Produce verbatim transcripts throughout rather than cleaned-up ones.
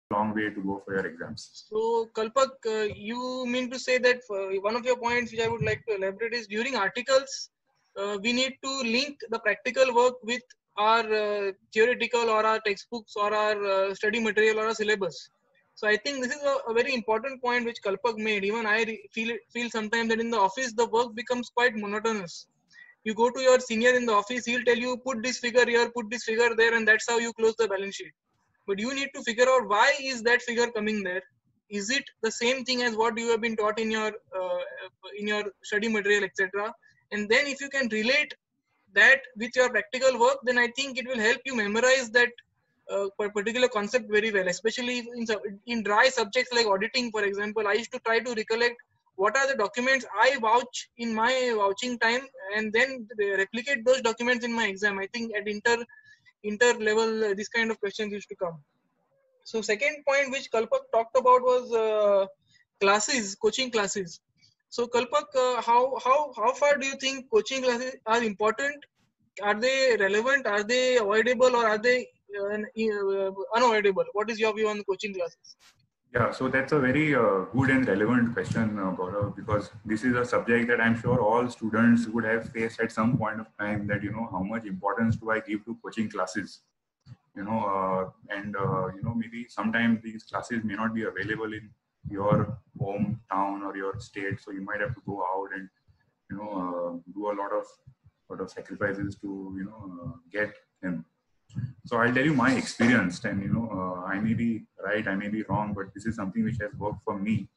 long way to go for your exams. So, Kalpak, uh, you mean to say that uh, one of your points which I would like to elaborate is during articles, uh, we need to link the practical work with our uh, theoretical or our textbooks or our uh, study material or our syllabus. So, I think this is a, a very important point which Kalpak made. Even I re- feel it, feel sometimes that in the office the work becomes quite monotonous. You go to your senior in the office, he'll tell you put this figure here, put this figure there, and that's how you close the balance sheet. But you need to figure out why is that figure coming there. Is it the same thing as what you have been taught in your uh, in your study material, etc.? And then if you can relate that with your practical work, then I think it will help you memorize that uh, particular concept very well, especially in, in dry subjects like auditing, for example. I used to try to recollect what are the documents I vouch in my vouching time, and then replicate those documents in my exam. I think at inter inter level, uh, this kind of questions used to come. So second point which Kalpak talked about was uh, classes, coaching classes. So Kalpak, uh, how how how far do you think coaching classes are important? Are they relevant? Are they avoidable, or are they uh, uh, unavoidable? What is your view on coaching classes? Yeah, so that's a very uh, good and relevant question, uh, Gaurav, because this is a subject that I'm sure all students would have faced at some point of time. That, you know, how much importance do I give to coaching classes? You know, uh, and uh, you know, maybe sometimes these classes may not be available in your hometown or your state, so you might have to go out and, you know, uh, do a lot of sort of sacrifices to, you know, uh, get them. So I'll tell you my experience, and, you know, uh, I may be right, I may be wrong, but this is something which has worked for me.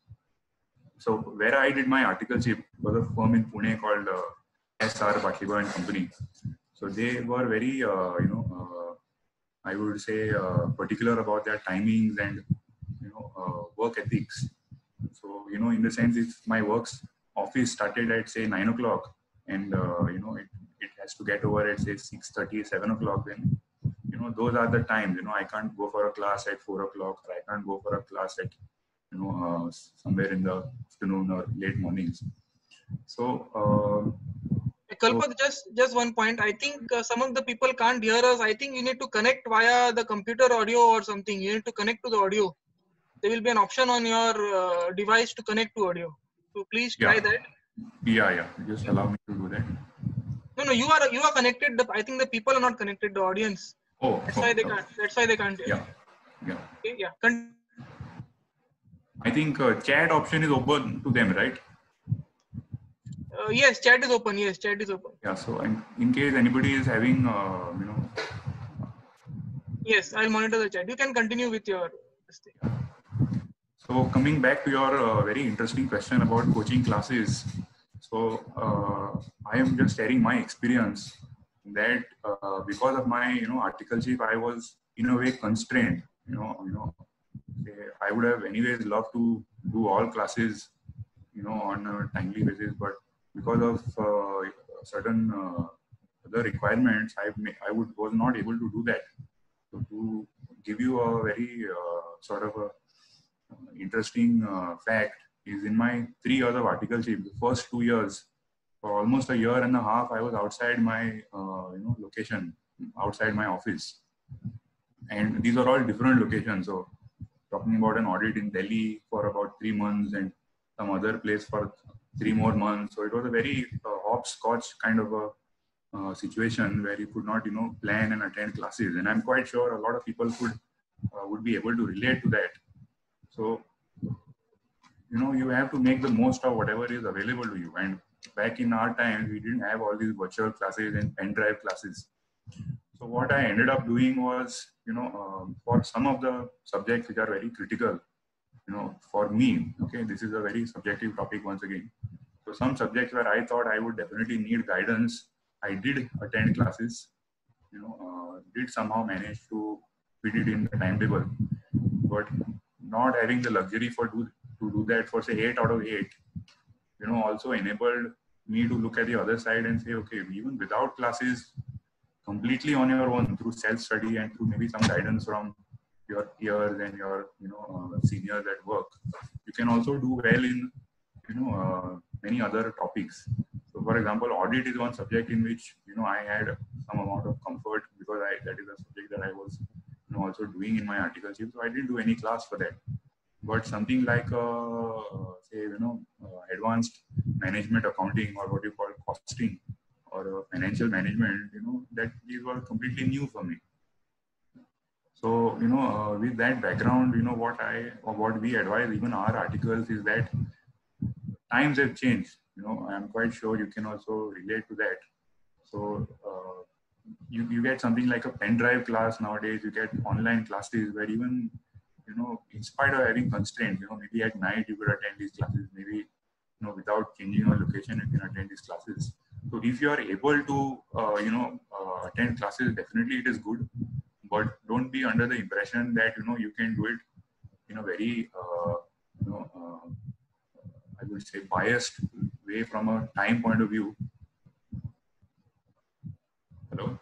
So where I did my articleship was a firm in Pune called uh, S R Batliba and Company. So they were very, uh, you know, uh, I would say uh, particular about their timings and, you know, uh, work ethics. So, you know, in the sense, if my work's office started at say nine o'clock, and uh, you know, it, it has to get over at say six thirty, seven o'clock, then, you know, those are the times. You know, I can't go for a class at four o'clock, or I can't go for a class at, you know, uh, somewhere in the afternoon or late mornings. So, uh, Kalpak, just just one point. I think uh, some of the people can't hear us. I think you need to connect via the computer audio or something. You need to connect to the audio. There will be an option on your uh, device to connect to audio. So please try yeah, that. yeah, yeah. Just Yeah. allow me to do that. No, no, you are you are connected. The, I think the people are not connected. The audience. Oh, That's why okay, they okay. can't. That's why they can't hear. Yeah, yeah. Okay, yeah. Con- I think uh, chat option is open to them, right? uh, yes, chat is open. Yes, chat is open. Yeah. So, in, in case anybody is having, uh, you know, Yes, I'll monitor the chat. You can continue with your this thing. so coming back to your uh, very interesting question about coaching classes. So uh, I am just sharing my experience that uh, because of my, you know, articleship, I was in a way constrained. You know, you know, I would have anyways loved to do all classes, you know, on a timely basis, but because of uh, certain uh, other requirements, I I would was not able to do that. So to give you a very uh, sort of a uh, interesting uh, fact is, in my three years of articleship, the first two years, for almost a year and a half, I was outside my uh, you know location, outside my office, and these are all different locations. So talking about an audit in Delhi for about three months and some other place for three more months. So it was a very uh, hopscotch kind of a uh, situation where you could not, you know, plan and attend classes. And I'm quite sure a lot of people could uh, would be able to relate to that. So, you know, you have to make the most of whatever is available to you. And back in our time, we didn't have all these virtual classes and pen drive classes. So what I ended up doing was, you know, um, for some of the subjects which are very critical, you know, for me, okay, this is a very subjective topic once again. So some subjects where I thought I would definitely need guidance, I did attend classes, you know, uh, did somehow manage to fit it in the timetable, but not having the luxury for do, to do that for say eight out of eight, you know, also enabled me to look at the other side and say, okay, even without classes, completely on your own through self-study and through maybe some guidance from your peers and your, you know, uh, seniors at work, you can also do well in, you know, uh, many other topics. So, for example, audit is one subject in which, you know, I had some amount of comfort because I that is a subject that I was, you know, know, also doing in my articleship. So I didn't do any class for that. But something like, uh, say, you know, uh, advanced management accounting, or what you call costing, or uh, financial management, you know, that these were completely new for me. So, you know, uh, with that background, you know, what I, or what we advise even our articles is that times have changed. You know, I'm quite sure you can also relate to that. So, uh, you, you get something like a pen drive class nowadays, you get online classes where even, you know, in spite of having constraints, you know, maybe at night you could attend these classes, maybe, you know, without changing your location, you can attend these classes. So if you are able to, uh, you know, uh, attend classes, definitely it is good, but don't be under the impression that, you know, you can do it in a very, uh, you know, uh, I would say biased way from a time point of view. Hello?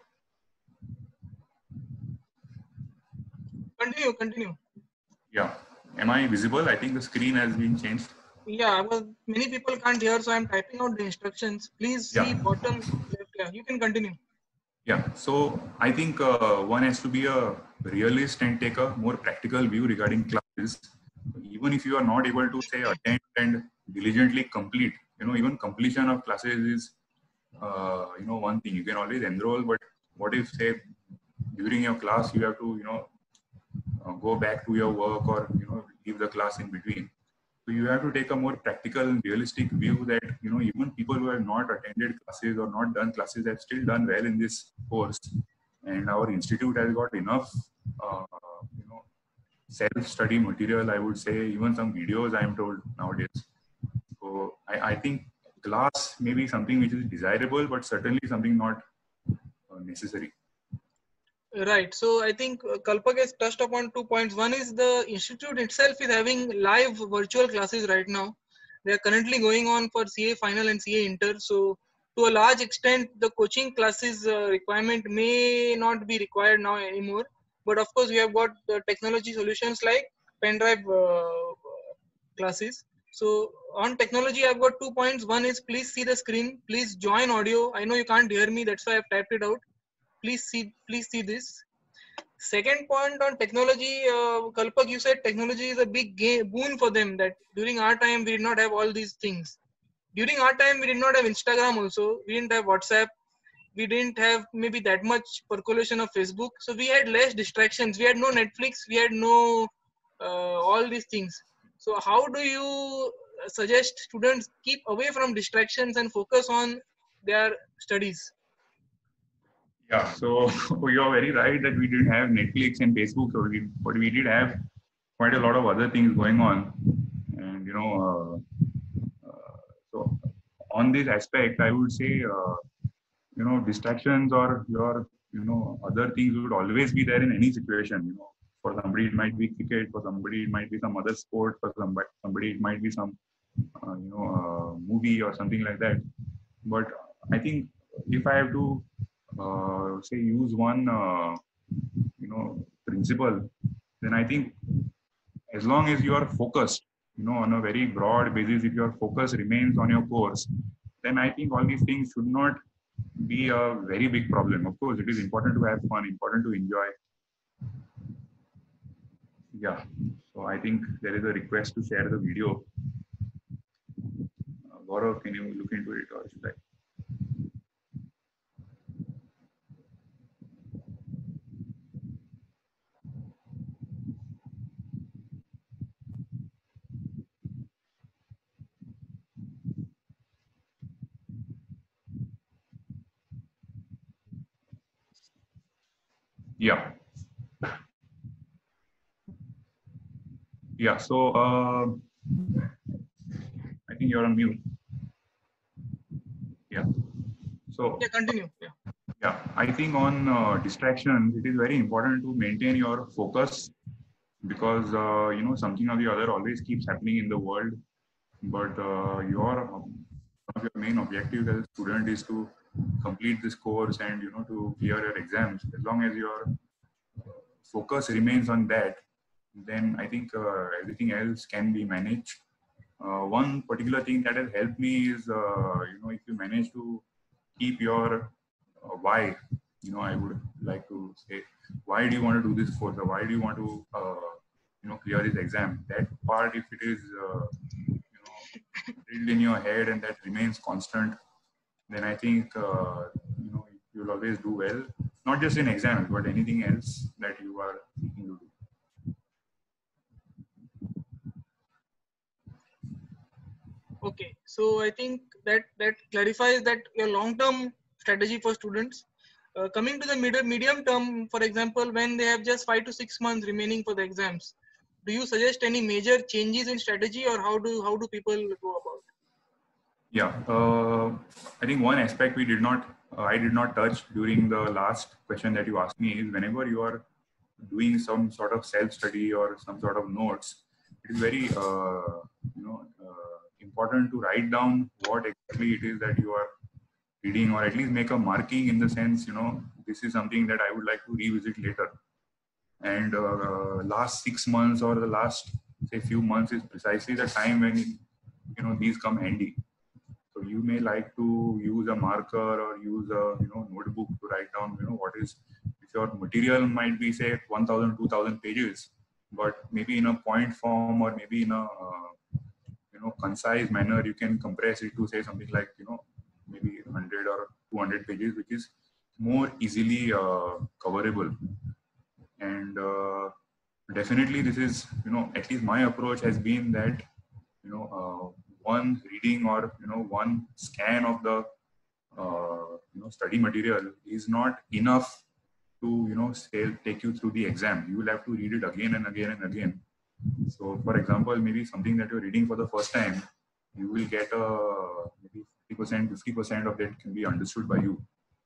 Continue, continue. Yeah. Am I visible? I think the screen has been changed. Yeah, well, many people can't hear, so I'm typing out the instructions. Please see Yeah. bottom left. Yeah, you can continue. Yeah. So I think uh, one has to be a realist and take a more practical view regarding classes. Even if you are not able to say attend and diligently complete, you know, even completion of classes is, uh, you know, one thing. You can always enroll, but what if, say, during your class you have to, you know, uh, go back to your work, or, you know, leave the class in between. So you have to take a more practical and realistic view that, you know, even people who have not attended classes or not done classes have still done well in this course. And our institute has got enough, uh, you know, self-study material, I would say, even some videos, I am told nowadays. So I, I think class may be something which is desirable, but certainly something not uh, necessary. Right. So I think uh, Kalpak has touched upon two points. One is the institute itself is having live virtual classes right now. They are currently going on for C A final and C A inter. So to a large extent, the coaching classes uh, requirement may not be required now anymore. But of course, we have got the technology solutions like pen drive uh, classes. So on technology, I've got two points. One is please see the screen. Please join audio. I know you can't hear me. That's why I've typed it out. Please see, please see this. Second point on technology, uh, Kalpak, you said technology is a big gain, boon for them. That during our time we did not have all these things. During our time we did not have Instagram. Also, we didn't have WhatsApp. We didn't have maybe that much percolation of Facebook. So we had less distractions. We had no Netflix. We had no uh, all these things. So how do you suggest students keep away from distractions and focus on their studies? Yeah, so you're very right that we didn't have Netflix and Facebook, so we, but we did have quite a lot of other things going on. And, you know, uh, uh, so on this aspect, I would say, uh, you know, distractions or your, you know, other things would always be there in any situation. You know, for somebody it might be cricket, for somebody it might be some other sport, for somebody, somebody it might be some, uh, you know, uh, movie or something like that. But I think if I have to uh, say use one, uh, you know, principle, then I think as long as you are focused, you know, on a very broad basis, if your focus remains on your course, then I think all these things should not be a very big problem. Of course, it is important to have fun, important to enjoy. Yeah. So I think there is a request to share the video. Uh, Gaurav, can you look into it, or should I? Yeah. Yeah. So uh, I think you're on mute. Yeah. So Yeah, continue. Yeah. yeah, I think on uh, distractions, it is very important to maintain your focus, because uh, you know, something or the other always keeps happening in the world. But uh, your one of your main objectives as a student is to complete this course and, you know, to clear your exams. As long as your focus remains on that, then I think uh, everything else can be managed. Uh, one particular thing that has helped me is, uh, you know, if you manage to keep your uh, why you know, I would like to say, why do you want to do this course, or why do you want to, uh, you know, clear this exam? That part, if it is, uh, you know, drilled in your head and that remains constant, then I think, uh, you know, you'll always do well, not just in exams, but anything else that you are seeking to do. Okay, so I think that that clarifies that your long-term strategy for students. Uh, coming to the mid medium term, for example, when they have just five to six months remaining for the exams, do you suggest any major changes in strategy, or how do how do people go about? Yeah, uh, I think one aspect we did not, uh, I did not touch during the last question that you asked me is, whenever you are doing some sort of self-study or some sort of notes, it is very, uh, you know, uh, important to write down what exactly it is that you are reading, or at least make a marking in the sense, you know, this is something that I would like to revisit later. And uh, last six months or the last, say, few months is precisely the time when, you know, these come handy. So you may like to use a marker or use a, you know, notebook to write down, you know, what is, if your material might be, say, one thousand, two thousand pages, but maybe in a point form, or maybe in a, uh, you know, concise manner, you can compress it to, say, something like, you know, maybe one hundred or two hundred pages, which is more easily uh, coverable. And uh, definitely this is, you know, at least my approach has been that, you know, uh, one reading or, you know, one scan of the, uh, you know, study material is not enough to, you know, say, take you through the exam. You will have to read it again and again and again. So for example, maybe something that you're reading for the first time, you will get a maybe fifty percent, fifty percent of it can be understood by you.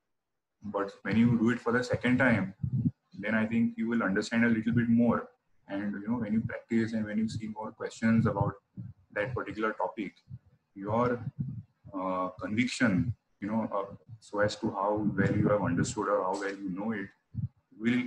But when you do it for the second time, then I think you will understand a little bit more. And, you know, when you practice and when you see more questions about that particular topic, your uh, conviction, you know, uh, so as to how well you have understood or how well you know it, will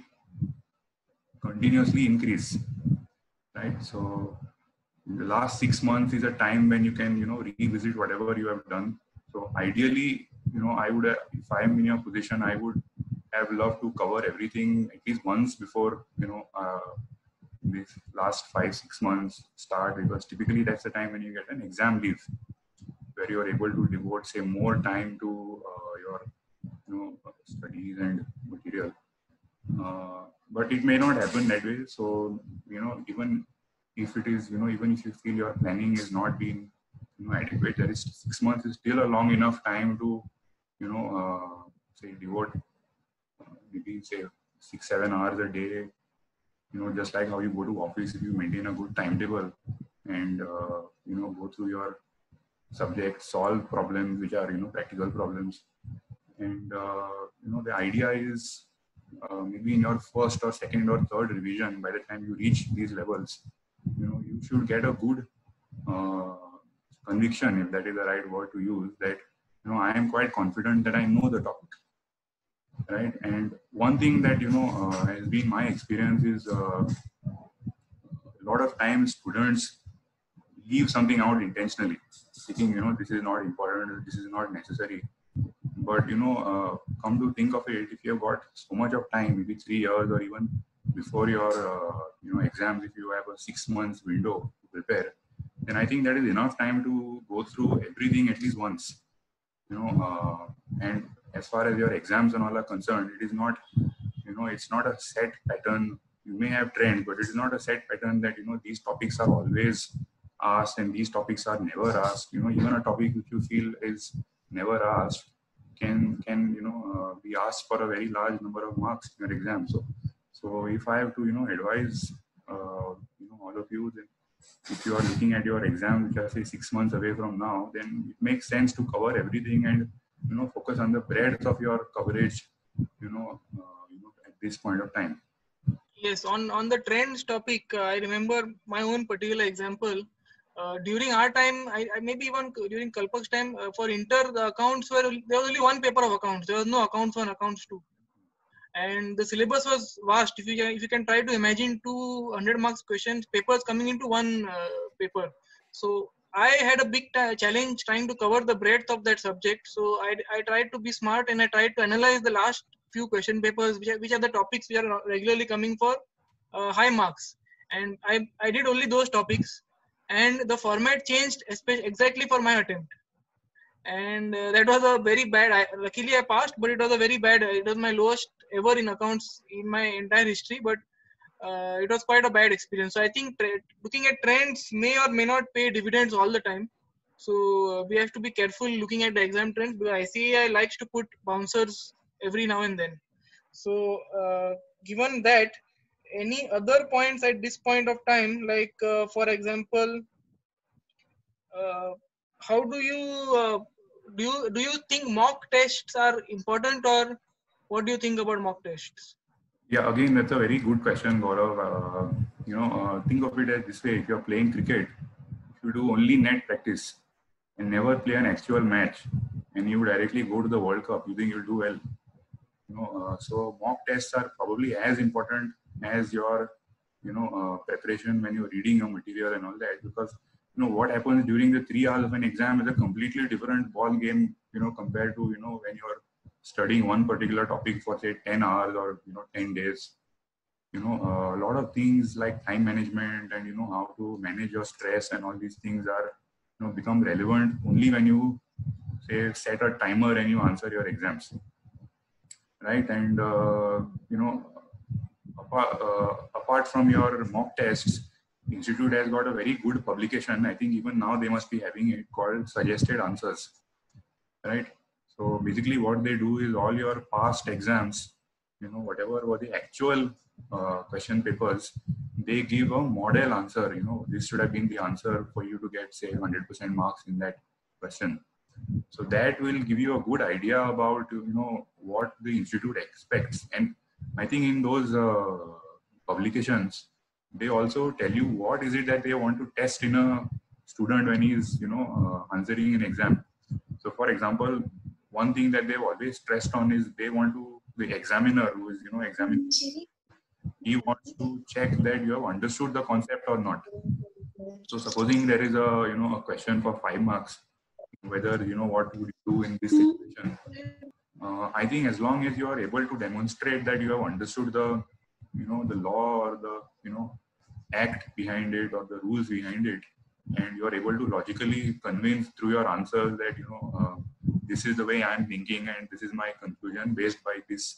continuously increase, right? So the last six months is a time when you can, you know, revisit whatever you have done. So ideally, you know, I would, if I am in your position, I would have loved to cover everything at least once before, you know, uh, these last five, six months start, because typically that's the time when you get an exam leave, where you are able to devote, say, more time to uh, your, you know, studies and material. Uh, but it may not happen that way. So, you know, even if it is, you know, even if you feel your planning is not being, you know, adequate, there is six months is still a long enough time to, you know, uh, say, devote uh, maybe, say, six, seven hours a day. You know, just like how you go to office, if you maintain a good timetable and, uh, you know, go through your subjects, solve problems which are, you know, practical problems. And, uh, you know, the idea is uh, maybe in your first or second or third revision, by the time you reach these levels, you know, you should get a good uh, conviction, if that is the right word to use, that, you know, I am quite confident that I know the topic, right? And one thing that, you know, uh, has been my experience is uh, a lot of times students leave something out intentionally, thinking, you know, this is not important, this is not necessary. But, you know, uh, come to think of it, if you have got so much of time, maybe three years or even before your, uh, you know, exams, if you have a six months window to prepare, then I think that is enough time to go through everything at least once, you know. Uh, and as far as your exams and all are concerned, it is not, you know, it's not a set pattern. You may have trends, but it is not a set pattern that, you know, these topics are always asked and these topics are never asked. You know, even a topic which you feel is never asked can can you know uh, be asked for a very large number of marks in your exam. So so if I have to, you know, advise uh, you know, all of you, then if you are looking at your exam which are, say, six months away from now, then it makes sense to cover everything and, you know, focus on the breadth of your coverage, you know, uh, you know, at this point of time. Yes, on on the trends topic, uh, I remember my own particular example. Uh, during our time, I, I maybe even during Kalpak's time, uh, for inter, the accounts were, there was only one paper of accounts. There was no accounts one, accounts two, and the syllabus was vast. If you can, if you can try to imagine two hundred marks questions papers coming into one uh, paper, so I had a big t- challenge trying to cover the breadth of that subject. So I I tried to be smart and I tried to analyze the last few question papers, which are, which are the topics which are regularly coming for uh, high marks. And I, I did only those topics, and the format changed especially exactly for my attempt. And uh, that was a very bad, I, luckily I passed, but it was a very bad, it was my lowest ever in accounts in my entire history, but uh, it was quite a bad experience. So I think tra- looking at trends may or may not pay dividends all the time. So uh, we have to be careful looking at the exam trends, because I C A I likes to put bouncers every now and then. So uh, given that, any other points at this point of time, like uh, for example, uh, how do you uh, do you do you think mock tests are important, or what do you think about mock tests? Yeah, again, that's a very good question, Gaurav. Uh, you know, uh, think of it as this way: if you're playing cricket, if you do only net practice and never play an actual match, and you directly go to the World Cup, you think you'll do well? You know, uh, so mock tests are probably as important as your, you know, uh, preparation when you're reading your material and all that, because you know what happens during the three hours of an exam is a completely different ball game, you know, compared to, you know, when you're studying one particular topic for say ten hours or, you know, ten days. You know, uh, a lot of things like time management and, you know, how to manage your stress and all these things are, you know, become relevant only when you say set a timer and you answer your exams, right? And uh, you know, apart, uh, apart from your mock tests, institute has got a very good publication. I think even now they must be having it, called Suggested Answers, right? So basically what they do is all your past exams, you know, whatever were the actual uh, question papers, they give a model answer. You know, this should have been the answer for you to get say one hundred percent marks in that question. So that will give you a good idea about, you know, what the institute expects. And I think in those uh, publications, they also tell you what is it that they want to test in a student when he is, you know, uh, answering an exam. So for example, one thing that they've always stressed on is they want to, the examiner who is, you know, examining, he wants to check that you have understood the concept or not. So supposing there is a, you know, a question for five marks, whether, you know, what would you do in this situation? Uh, I think as long as you are able to demonstrate that you have understood the, you know, the law or the, you know, act behind it or the rules behind it, and you are able to logically convince through your answers that, you know, uh, this is the way I'm thinking and this is my conclusion based by this,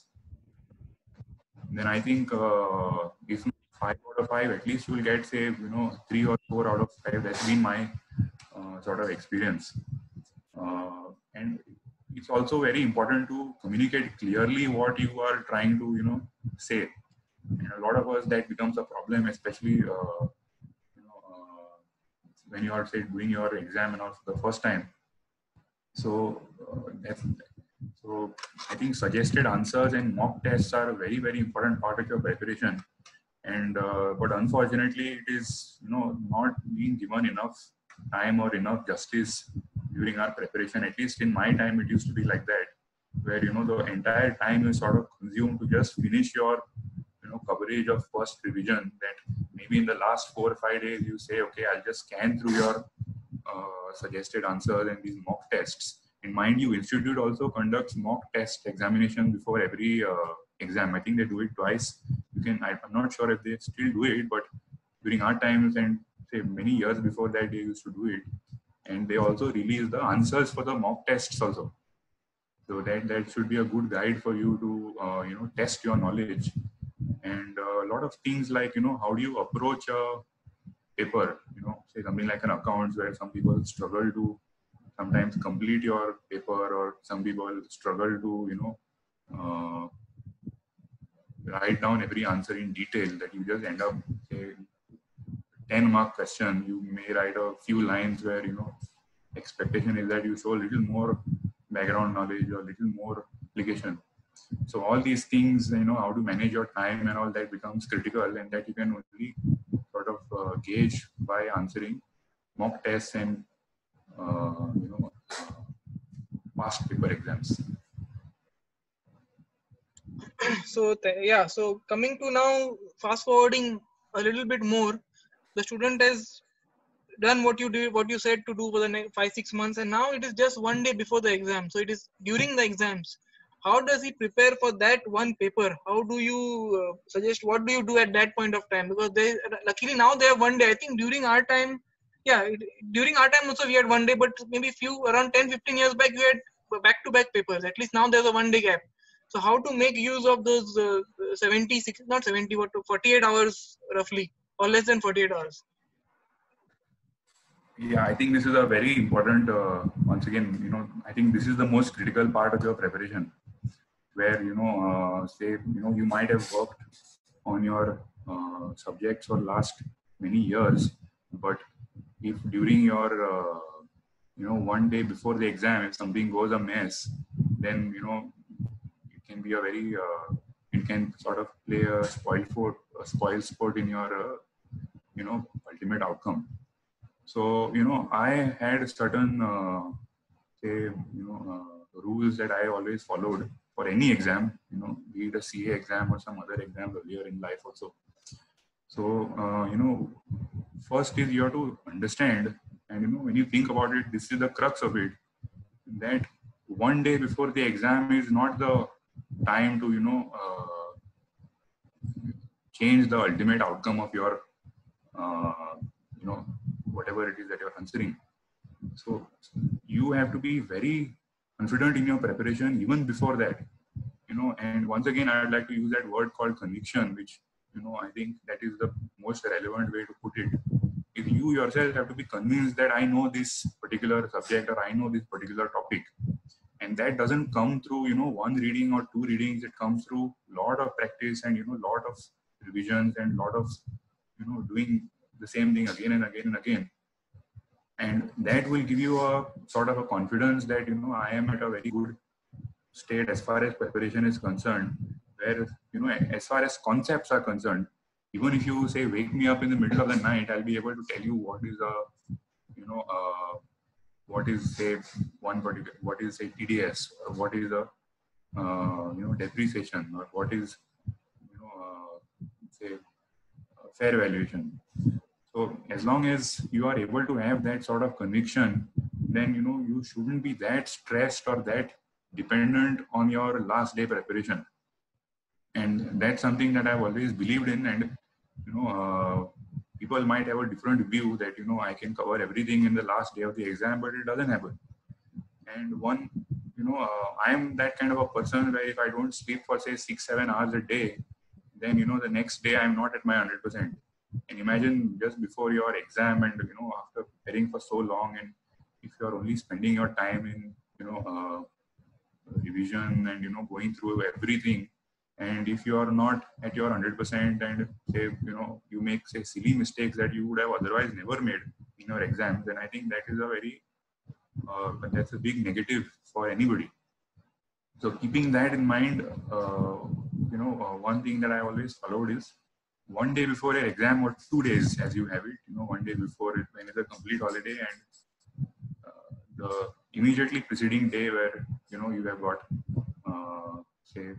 then I think uh, if not five out of five, at least you will get say, you know, three or four out of five. That's been my uh, sort of experience. Uh, and it's also very important to communicate clearly what you are trying to, you know, say. And a lot of us that becomes a problem, especially uh, you know, uh, when you are say doing your exam and also the first time. So uh, that's so I think suggested answers and mock tests are a very very important part of your preparation. And uh, but unfortunately, it is, you know, not being given enough time or enough justice during our preparation. At least in my time, it used to be like that, where, you know, the entire time is sort of consumed to just finish your, you know, coverage of first revision. That maybe in the last four or five days you say, okay, I'll just scan through your uh, suggested answers and these mock tests. And mind you, institute also conducts mock test examination before every uh, exam. I think they do it twice. You can, I'm not sure if they still do it, but during our times and say many years before that, they used to do it. And they also release the answers for the mock tests also. So that, that should be a good guide for you to, uh, you know, test your knowledge. And uh, a lot of things like, you know, how do you approach a paper, you know, say something like an accounts where some people struggle to sometimes complete your paper, or some people struggle to, you know, uh, write down every answer in detail, that you just end up, say, ten mark question, you may write a few lines where, you know, expectation is that you show a little more background knowledge or little more application. So all these things, you know, how to manage your time and all that becomes critical, and that you can only sort of uh, gauge by answering mock tests and uh, you know, uh, past paper exams. So th- yeah, so coming to now, fast forwarding a little bit more, the student has done what you did, what you said to do for the next five six months, and now it is just one day before the exam. So it is during the exams. how does he prepare for that one paper? How do you uh, suggest, what do you do at that point of time? Because they, luckily now they have one day. I think during our time, yeah, it, during our time also we had one day, but maybe few around ten fifteen years back, we had back to back papers. At least now there's a one day gap. So how to make use of those uh, seventy, not seventy, but forty-eight hours roughly, or less than forty-eight hours? Yeah, I think this is a very important, uh, once again, you know, I think this is the most critical part of your preparation, where, you know, uh, say, you know, you might have worked on your uh, subjects for last many years, but if during your, uh, you know, one day before the exam, if something goes amiss, then, you know, it can be a very, uh, it can sort of play a spoil sport, a spoil sport in your, uh, you know, ultimate outcome. So, you know, I had certain, uh, say, you know, uh, rules that I always followed for any exam, you know, be it a C A exam or some other exam earlier in life also. So, uh, you know, first is you have to understand, and, you know, when you think about it, this is the crux of it, that one day before the exam is not the time to, you know, uh, change the ultimate outcome of your, uh, you know, whatever it is that you're considering. So you have to be very confident in your preparation even before that, you know. And once again, I would like to use that word called conviction, which, you know, I think that is the most relevant way to put it. If you yourself have to be convinced that I know this particular subject or I know this particular topic, and that doesn't come through, you know, one reading or two readings. It comes through lot of practice and, you know, lot of revisions and lot of, you know, doing the same thing again and again and again. And that will give you a sort of a confidence that, you know, I am at a very good state as far as preparation is concerned, where, you know, as far as concepts are concerned, even if you say, wake me up in the middle of the night, I'll be able to tell you what is a, you know, uh, what is, say, one particular, what is, say, T D S, or what is a, uh, you know, depreciation, or what is, you know, uh, say, uh, fair valuation. So as long as you are able to have that sort of conviction, then, you know, you shouldn't be that stressed or that dependent on your last day preparation. And that's something that I've always believed in. And, you know, uh, people might have a different view that, you know, I can cover everything in the last day of the exam, but it doesn't happen. And one, you know, uh, I am that kind of a person where if I don't sleep for, say, six, seven hours a day, then, you know, the next day I'm not at my one hundred percent. And imagine just before your exam and, you know, after preparing for so long, and if you're only spending your time in, you know, uh, revision and, you know, going through everything, and if you are not at your one hundred percent and, say, you know, you make, say, silly mistakes that you would have otherwise never made in your exams, then I think that is a very, uh, that's a big negative for anybody. So keeping that in mind, uh, you know, uh, one thing that I always followed is, one day before your exam, or two days as you have it, you know, one day before it, when it's a complete holiday, and uh, the immediately preceding day where, you know, you have got, uh, say,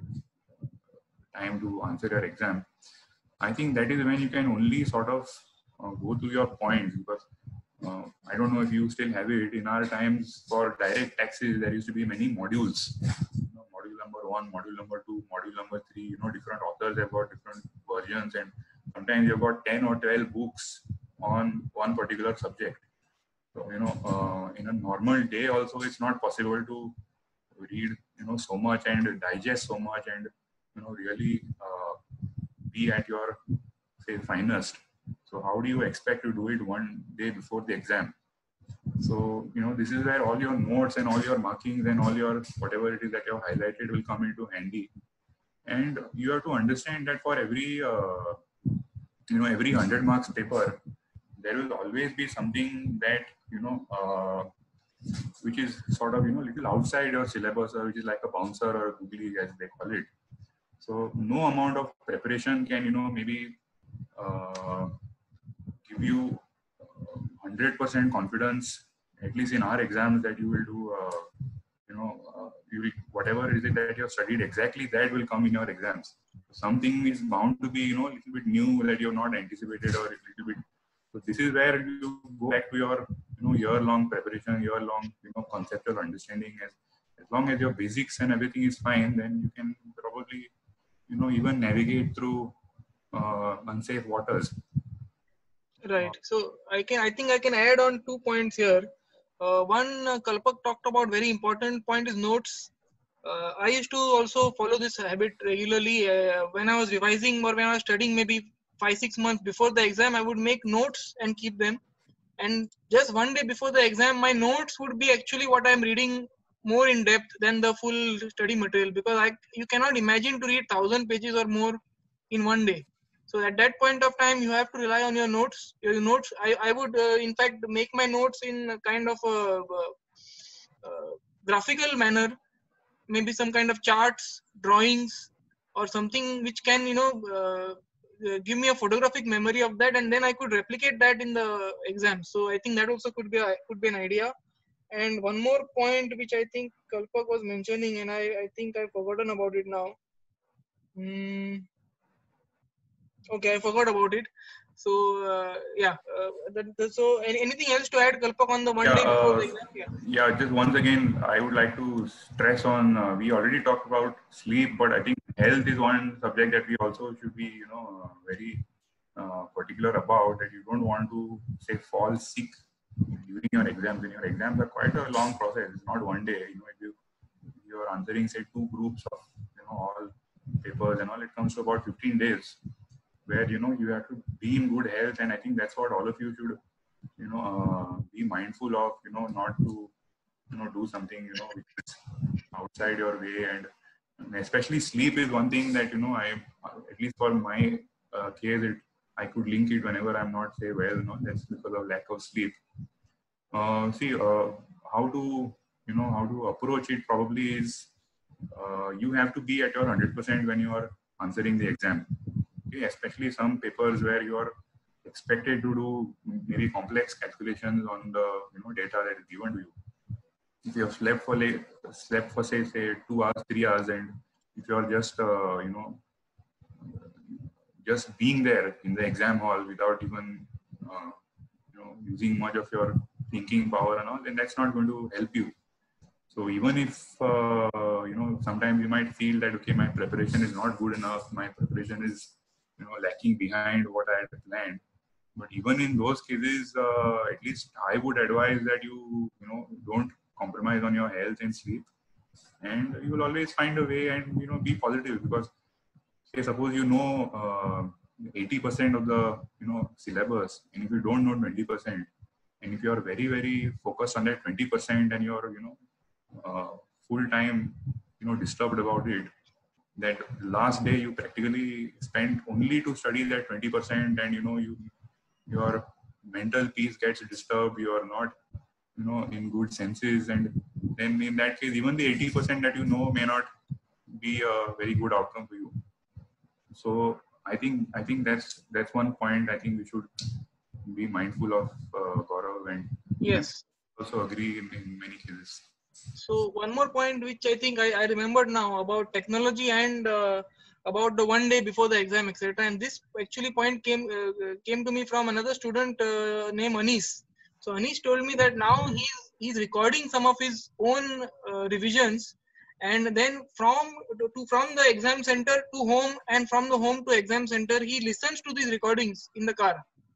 time to answer your exam, I think that is when you can only sort of uh, go through your points. Because uh, I don't know if you still have it, in our times for direct taxes, there used to be many modules. You know, module number one, module number two, module number three, you know, different authors have got different versions, and sometimes you've got ten or twelve books on one particular subject. So, you know, uh, in a normal day also, it's not possible to read, you know, so much and digest so much and, you know, really uh, be at your, say, finest. So how do you expect to do it one day before the exam? So, you know, this is where all your notes and all your markings and all your whatever it is that you have highlighted will come into handy. And you have to understand that for every, uh, you know, every one hundred marks paper, there will always be something that, you know, uh, which is sort of, you know, little outside your syllabus, or which is like a bouncer or a googly, as they call it. So no amount of preparation can, you know, maybe uh, give you one hundred percent confidence, at least in our exams, that you will do, uh, you know, uh, you will, whatever is it that you have studied, exactly that will come in your exams. Something is bound to be, you know, a little bit new that you have not anticipated, or a little bit. So this is where you go back to your, you know, year-long preparation, year-long, you know, conceptual understanding, as as long as your basics and everything is fine, then you can probably, you know, even navigate through uh, unsafe waters. Right. So I can, I think I can add on two points here. Uh, one, uh, Kalpak talked about very important point is notes. Uh, I used to also follow this habit regularly. Uh, when I was revising or when I was studying, maybe five six months before the exam, I would make notes and keep them. And just one day before the exam, my notes would be actually what I'm reading more in depth than the full study material, because I you cannot imagine to read thousand pages or more in one day. So at that point of time, you have to rely on your notes. Your notes, I, I would uh, in fact make my notes in a kind of a, uh, uh, graphical manner, maybe some kind of charts, drawings, or something which can, you know, uh, uh, give me a photographic memory of that, and then I could replicate that in the exam. So I think that also could be a, could be an idea. And one more point which I think Kalpak was mentioning, and I, I think I've forgotten about it now. Mm, okay, I forgot about it. So uh, yeah, uh, that, that, so any, anything else to add, Kalpak, on the one Yeah, day before the uh, exam? Yeah. yeah. Just once again, I would like to stress on. Uh, we already talked about sleep, but I think health is one subject that we also should be, you know, uh, very uh, particular about. That you don't want to say fall sick during your exams. And your exams are quite a long process. It's not one day. You know, if you you're answering say two groups of, you know, all papers and all, it comes to about fifteen days, where, you know, you have to be in good health. And I think that's what all of you should, you know, uh, be mindful of, you know, not to, you know, do something, you know, which is outside your way. And especially sleep is one thing that, you know, I, at least for my uh, case, it, I could link it whenever I'm not say well, you know, that's because of lack of sleep. Uh, see, uh, how to, you know, how to approach it probably is, uh, you have to be at your one hundred percent when you are answering the exam. Okay? Especially some papers where you are expected to do maybe complex calculations on the, you know, data that is given to you. If you have slept for late, slept for say say two hours, three hours, and if you are just uh, you know just being there in the exam hall without even uh, you know using much of your thinking power and all, then that's not going to help you. So even if uh, you know sometimes you might feel that okay, my preparation is not good enough, my preparation is, you know, lacking behind what I had planned. But even in those cases, uh, at least I would advise that you, you know, don't compromise on your health and sleep, and you will always find a way and, you know, be positive. Because say suppose you know uh, eighty percent of the, you know, syllabus, and if you don't know twenty percent, and if you are very very focused on that twenty percent and you're, you know, uh, full time, you know, disturbed about it, that last day you practically spent only to study that twenty percent, and, you know, you your mental peace gets disturbed, you are not, you know, in good senses, and then in that case even the eighty percent that you know may not be a very good outcome for you. So i think i think that's that's one point I think we should be mindful of, uh, Gaurav, and I Yes. also agree in, in many cases. So one more point which I think I, I remembered now about technology and uh, about the one day before the exam, et cetera. And this actually point came uh, came to me from another student uh, named Anis. So Anis told me that now he's he's recording some of his own uh, revisions, and then from to from the exam center to home, and from the home to exam center, he listens to these recordings in the car.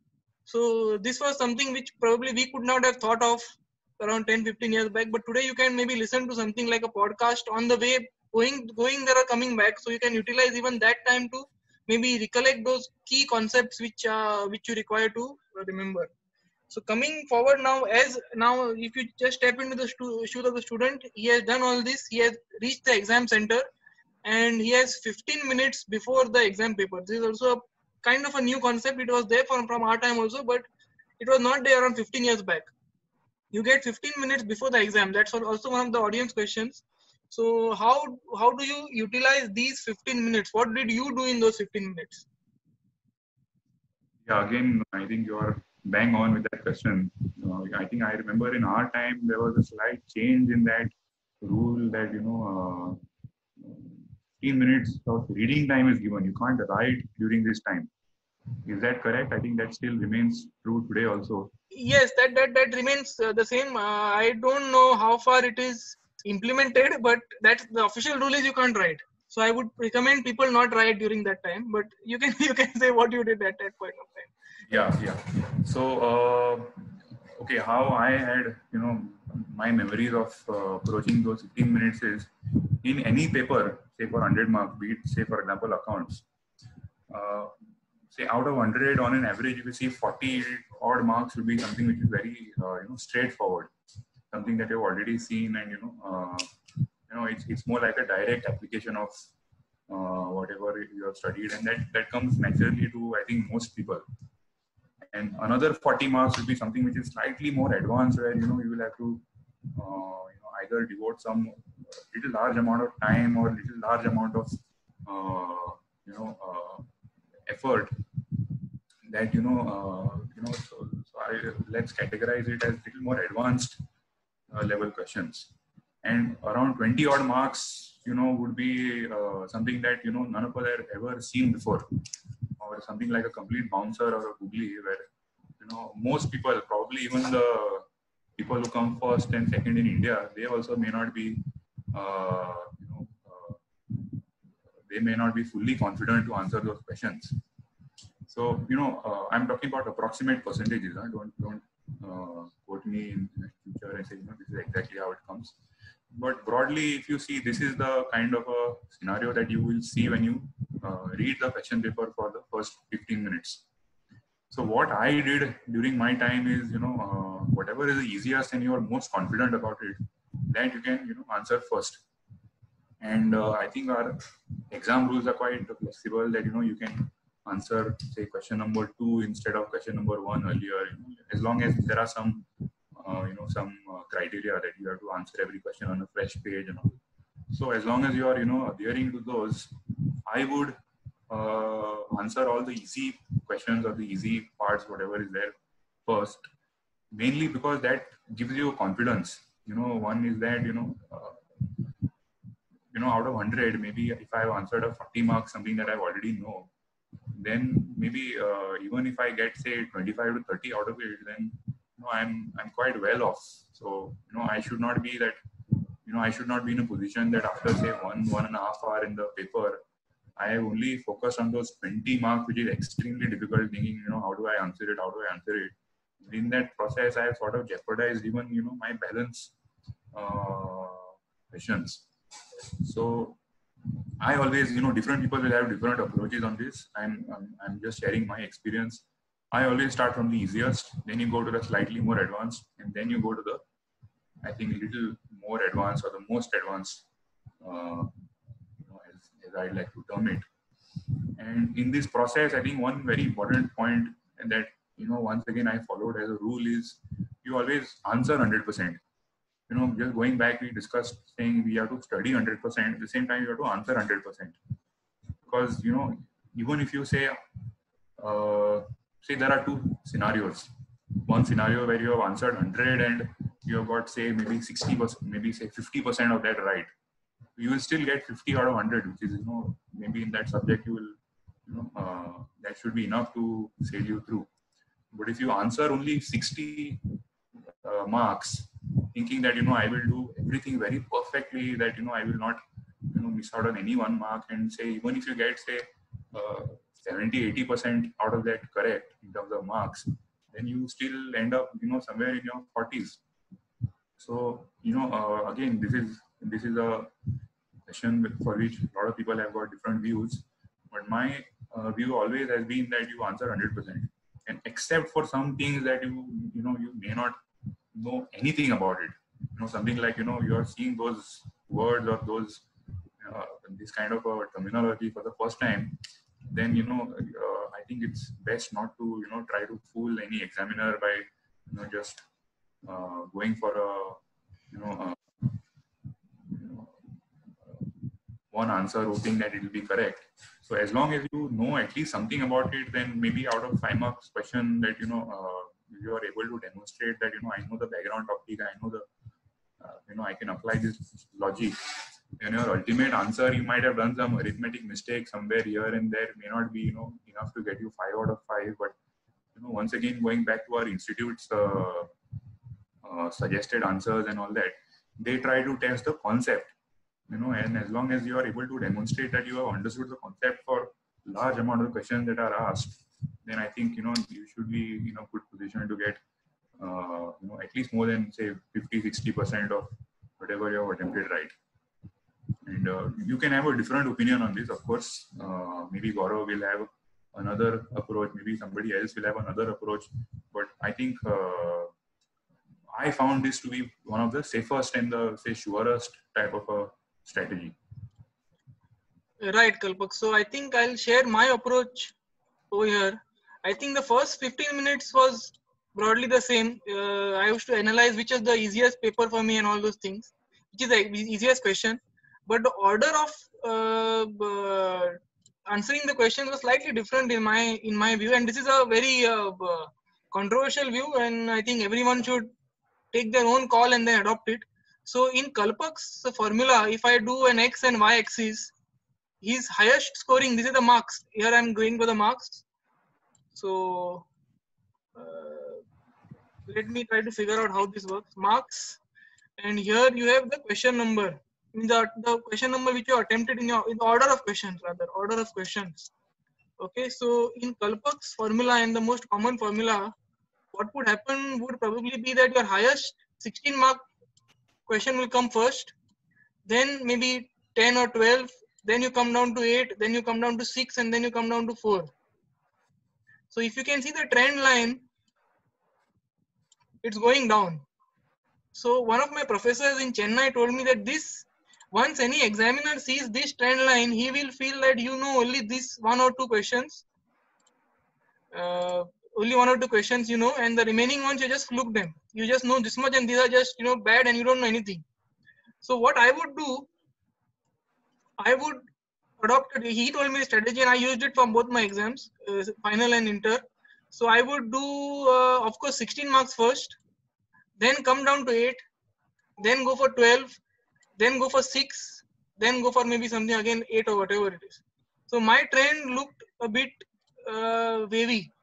So this was something which probably we could not have thought of around ten fifteen years back, but today you can maybe listen to something like a podcast on the way going going there or coming back, so you can utilize even that time to maybe recollect those key concepts which uh, which you require to remember. So coming forward now, as now if you just step into the stu- shoes of the student, he has done all this, he has reached the exam center, and he has fifteen minutes before the exam paper. This is also a kind of a new concept. It was there from, from our time also, but it was not there around fifteen years back. You get fifteen minutes before the exam. That's also one of the audience questions. So how how do you utilize these fifteen minutes? What did you do in those fifteen minutes? Yeah, again, I think you're bang on with that question. Uh, I think I remember in our time there was a slight change in that rule that, you know, uh, fifteen minutes of reading time is given. You can't write during this time. Is that correct? I think that still remains true today also. Yes, that that that remains uh, the same. Uh, I don't know how far it is implemented, but that's the official rule is you can't write. So I would recommend people not write during that time, but you can you can say what you did at that point of time. Yeah, yeah. So, uh, okay, how I had, you know, my memories of uh, approaching those fifteen minutes is in any paper, say for one hundred marks, be it, say for example, accounts, uh, say out of one hundred on an average, if you see forty odd marks would be something which is very, uh, you know, straightforward, something that you've already seen, and, you know, uh, you know, it's, it's more like a direct application of uh, whatever you have studied, and that, that comes naturally to, I think, most people. And another forty marks will be something which is slightly more advanced, where, you know, you will have to, uh, you know, either devote some little large amount of time or little large amount of, uh, you know, uh, effort that, you know, uh, you know, so, so I, let's categorize it as little more advanced uh, level questions. And around twenty odd marks, you know, would be uh, something that, you know, none of us have ever seen before, or something like a complete bouncer or a googly, where, you know, most people, probably even the people who come first and second in India, they also may not be, uh, you know, uh, they may not be fully confident to answer those questions. So, you know, uh, I'm talking about approximate percentages. Huh? Don't don't uh, quote me in the future and say, you know, this is exactly how it comes. But broadly, if you see, this is the kind of a scenario that you will see when you uh, read the question paper for the first fifteen minutes. So what I did during my time is, you know, uh, whatever is the easiest and you are most confident about it, that you can, you know, answer first. And uh, I think our exam rules are quite flexible, that, you know, you can answer, say, question number two instead of question number one earlier, you know, as long as there are some, uh, you know, some uh, criteria that you have to answer every question on a fresh page and all. So as long as you are, you know, adhering to those, I would uh, answer all the easy questions or the easy parts, whatever is there, first, mainly because that gives you confidence. You know, one is that, you know, uh, you know, out of one hundred, maybe if I have answered a forty marks, something that I already know, then maybe uh, even if I get, say, twenty-five to thirty out of it, then, you know, I'm I'm quite well off. So, you know, I should not be that, you know, I should not be in a position that after, say, one one and a half hour in the paper, I only focus on those twenty marks, which is extremely difficult, thinking, you know, how do I answer it? How do I answer it? In that process, I have sort of jeopardized even, you know, my balance uh, questions. So I always, you know, different people will have different approaches on this. I'm, I'm, I'm just sharing my experience. I always start from the easiest, then you go to the slightly more advanced, and then you go to the, I think, little more advanced or the most advanced, uh, you know, as, as I'd like to term it. And in this process, I think one very important point, and that, you know, once again I followed as a rule, is you always answer one hundred percent. You know, just going back, we discussed saying we have to study one hundred percent. At the same time, you have to answer one hundred percent. Because, you know, even if you say, uh, say there are two scenarios. One scenario where you have answered one hundred and you have got, say, maybe sixty percent, maybe say fifty percent of that right. You will still get fifty out of one hundred, which is, you know, maybe in that subject you will, you know, uh, that should be enough to sail you through. But if you answer only sixty uh, marks, thinking that, you know, I will do everything very perfectly, that, you know, I will not, you know, miss out on any one mark, and say, even if you get, say, uh, seventy, eighty percent out of that correct in terms of marks, then you still end up, you know, somewhere in your forties. So, you know, uh, again, this is, this is a question for which a lot of people have got different views. But my uh, view always has been that you answer one hundred percent. And except for some things that you, you know, you may not know anything about it. You know, something like, you know, you are seeing those words or those, uh, this kind of a terminology for the first time, then, you know, uh, I think it's best not to, you know, try to fool any examiner by, you know, just uh, going for a, you know, uh, you know uh, one answer hoping that it will be correct. So as long as you know at least something about it, then maybe out of five marks question that, you know, uh, you are able to demonstrate that, you know, I know the background topic, I know the, uh, you know, I can apply this logic. And your ultimate answer, you might have done some arithmetic mistake somewhere here and there, may not be, you know, enough to get you five out of five. But, you know, once again, going back to our institute's uh, uh, suggested answers and all that, they try to test the concept, you know, and as long as you are able to demonstrate that you have understood the concept for large amount of questions that are asked, then I think, you know, you should be in a good position to get, uh, you know, at least more than say fifty, sixty percent of whatever you have attempted right. And uh, you can have a different opinion on this, of course. Uh, maybe Gaurav will have another approach, maybe somebody else will have another approach. But I think uh, I found this to be one of the safest and the say surest type of a strategy. Right, Kalpak. So I think I'll share my approach over here. I think the first fifteen minutes was broadly the same. Uh, I used to analyze which is the easiest paper for me and all those things, which is the easiest question. But the order of uh, uh, answering the question was slightly different in my in my view, and this is a very uh, uh, controversial view, and I think everyone should take their own call and then adopt it. So in Kalpak's formula, if I do an x and y axis, his highest scoring, this is the marks. Here I am going for the marks. So uh, let me try to figure out how this works. Marks, and here you have the question number. In the, the question number which you attempted in your in the order of questions, rather order of questions. Okay, so in Kalpak's formula and the most common formula, what would happen would probably be that your highest sixteen mark question will come first, then maybe ten or twelve, then you come down to eight, then you come down to six, and then you come down to four. So if you can see the trend line, it's going down. So one of my professors in Chennai told me that this, once any examiner sees this trend line, he will feel that you know only this one or two questions, uh, only one or two questions you know, and the remaining ones you just fluke them. You just know this much, and these are just, you know, bad, and you don't know anything. So what I would do, I would adopt it. He told me a strategy, and I used it for both my exams, uh, final and inter. So I would do, uh, of course, sixteen marks first, then come down to eight, then go for twelve, then go for six, then go for maybe something again eight or whatever it is. So my trend looked a bit uh, wavy.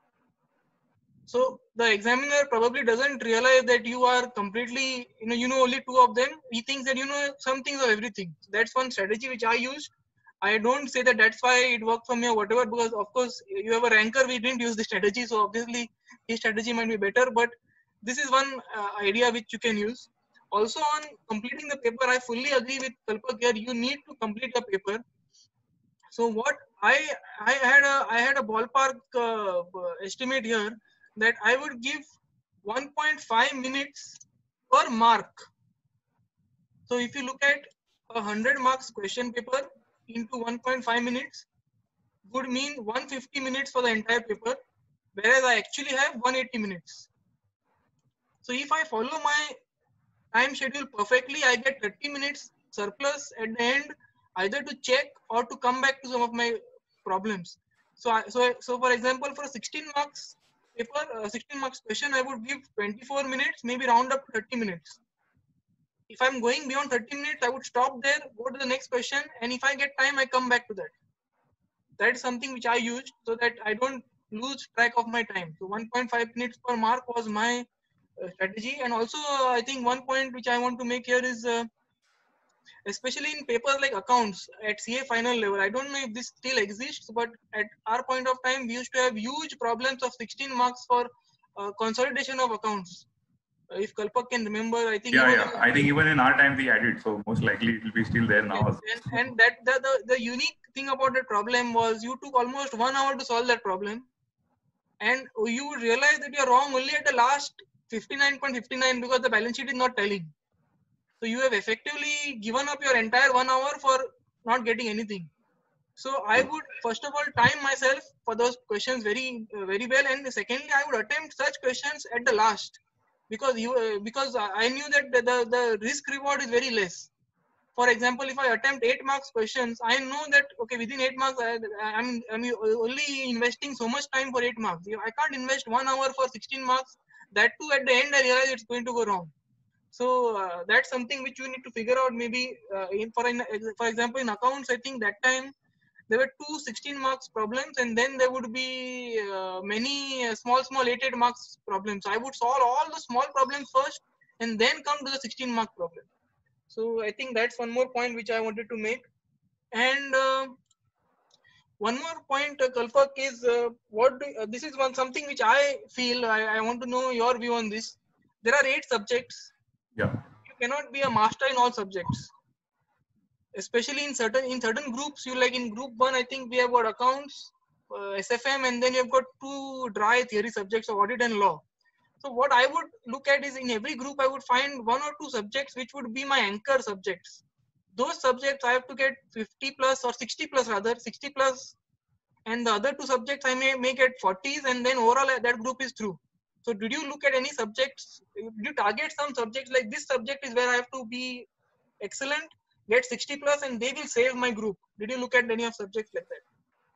So the examiner probably doesn't realize that you are completely, you know, you know only two of them. He thinks that you know some things of everything. So that's one strategy which I used. I don't say that that's why it worked for me or whatever, because of course you have a ranker, we didn't use the strategy. So obviously his strategy might be better, but this is one uh, idea which you can use. Also on completing the paper, I fully agree with Kalpak here. You need to complete the paper. So what I I had a I had a ballpark uh, estimate here that I would give one point five minutes per mark. So if you look at a one hundred marks question paper into one point five minutes, would mean one hundred fifty minutes for the entire paper, whereas I actually have one hundred eighty minutes. So if I follow my time schedule perfectly, I get thirty minutes surplus at the end, either to check or to come back to some of my problems. So, I, so, so for example, for a sixteen marks paper, uh, sixteen marks question, I would give twenty-four minutes, maybe round up to thirty minutes. If I'm going beyond thirty minutes, I would stop there, go to the next question, and if I get time, I come back to that. That's something which I used so that I don't lose track of my time. So one point five minutes per mark was my uh, strategy. And also, uh, I think one point which I want to make here is, uh, especially in papers like accounts at C A final level, I don't know if this still exists, but at our point of time, we used to have huge problems of sixteen marks for uh, consolidation of accounts. Uh, if Kalpak can remember, I think yeah, yeah. I think even in our time we had it, so most likely it will be still there now. And, and that the, the the unique thing about that problem was you took almost one hour to solve that problem, and you would realize that you are wrong only at the last fifty-nine point five nine because the balance sheet is not telling. So you have effectively given up your entire one hour for not getting anything. So I would first of all time myself for those questions very uh, very well, and secondly I would attempt such questions at the last, because you uh, because I knew that the, the, the risk reward is very less. For example, if I attempt eight marks questions, I know that okay, within eight marks I, I'm I'm only investing so much time for eight marks. I can't invest one hour for sixteen marks. That too at the end I realize it's going to go wrong. So uh, that's something which you need to figure out. Maybe uh, in for in, for example in accounts, I think that time there were two sixteen marks problems, and then there would be uh, many uh, small small eight eight marks problems. I would solve all the small problems first, and then come to the sixteen mark problem. So I think that's one more point which I wanted to make. And uh, one more point, uh, Kalpak, is uh, what do, uh, this is one something which I feel I, I want to know your view on this. There are eight subjects. Yeah. You cannot be a master in all subjects, especially in certain in certain groups. You like in group one, I think we have got accounts, uh, S F M, and then you have got two dry theory subjects of audit and law. So what I would look at is in every group I would find one or two subjects which would be my anchor subjects. Those subjects I have to get fifty plus or sixty plus rather, sixty plus, and the other two subjects I may make at forties, and then overall that group is through. So did you look at any subjects? Did you target some subjects like this subject is where I have to be excellent, get sixty plus, and they will save my group? Did you look at any of subjects like that?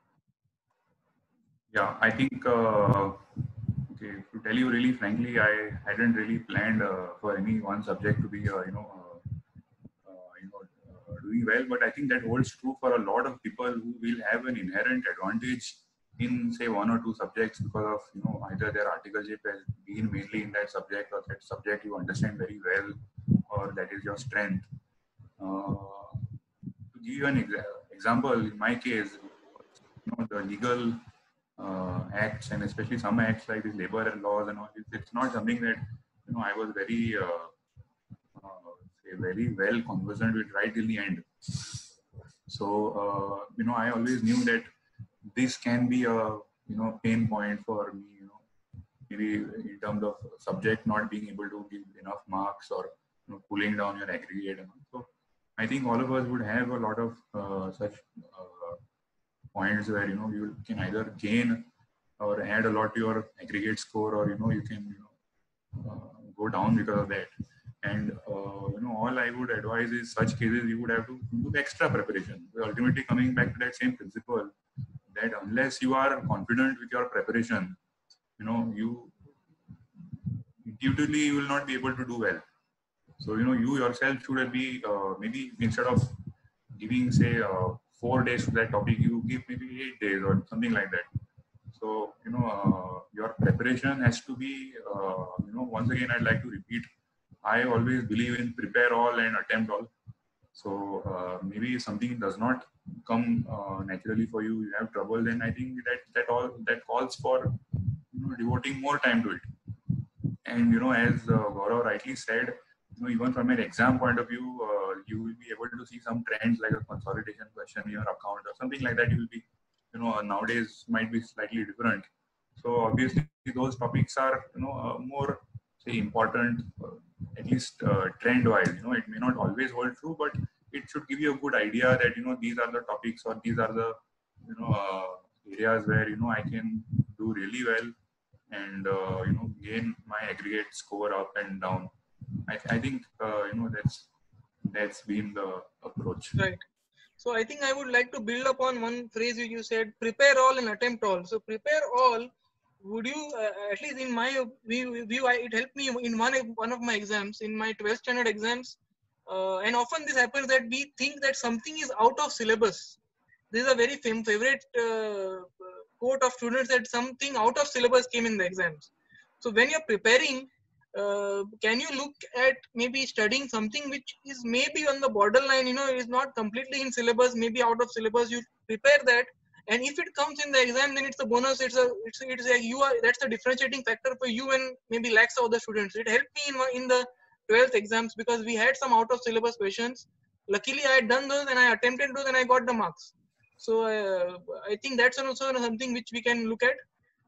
Yeah, I think, uh, okay, to tell you really frankly, I hadn't really planned uh, for any one subject to be, uh, you know, uh, uh, you know, uh, doing well. But I think that holds true for a lot of people who will have an inherent advantage in, say, one or two subjects because of, you know, either their articleship has been mainly in that subject, or that subject you understand very well, or that is your strength. Uh, to give you an exa example, in my case, you know, the legal uh, acts, and especially some acts like these labor and laws and all, it's, it's not something that, you know, I was very, uh, uh, say very well conversant with right till the end. So, uh, you know, I always knew that this can be a, you know, pain point for me, you know, maybe in terms of subject not being able to give enough marks, or, you know, pulling down your aggregate and all. So I think all of us would have a lot of uh, such uh, points where, you know, you can either gain or add a lot to your aggregate score, or, you know, you can, you know, uh, go down because of that. And uh, you know, all I would advise is such cases you would have to do the extra preparation. We're ultimately coming back to that same principle, that unless you are confident with your preparation, you know, you intuitively you will not be able to do well. So, you know, you yourself should be uh, maybe instead of giving, say, uh, four days to that topic, you give maybe eight days or something like that. So, you know, uh, your preparation has to be, uh, you know, once again, I'd like to repeat, I always believe in prepare all and attempt all. So uh, maybe if something does not come uh, naturally for you, you have trouble, then I think that that all that calls for, you know, devoting more time to it. And, you know, as uh, Gaurav rightly said, you know, even from an exam point of view, uh, you will be able to see some trends like a consolidation question in your account or something like that. You will be, you know, nowadays might be slightly different. So obviously those topics are, you know, uh, more, say, important, uh, at least uh, trend wise. You know, it may not always hold true, but it should give you a good idea that, you know, these are the topics, or these are the, you know, uh, areas where, you know, I can do really well, and uh, you know, gain my aggregate score up and down. I, I think uh, you know, that's that's been the approach. Right. So I think I would like to build upon one phrase which you said: prepare all and attempt all. So prepare all. Would you, uh, at least in my view, view I, it helped me in one one of my exams, in my twelfth standard exams, uh, and often this happens that we think that something is out of syllabus. This is a very fam- favorite uh, quote of students, that something out of syllabus came in the exams. So when you're preparing, uh, can you look at maybe studying something which is maybe on the borderline, you know, is not completely in syllabus, maybe out of syllabus? You prepare that, and if it comes in the exam, then it's a bonus. It's a it's it's a you are that's the differentiating factor for you and maybe lakhs of other students. It helped me in my, in the twelfth exams, because we had some out of syllabus questions. Luckily, I had done those and I attempted those and I got the marks. So uh, I think that's also something which we can look at.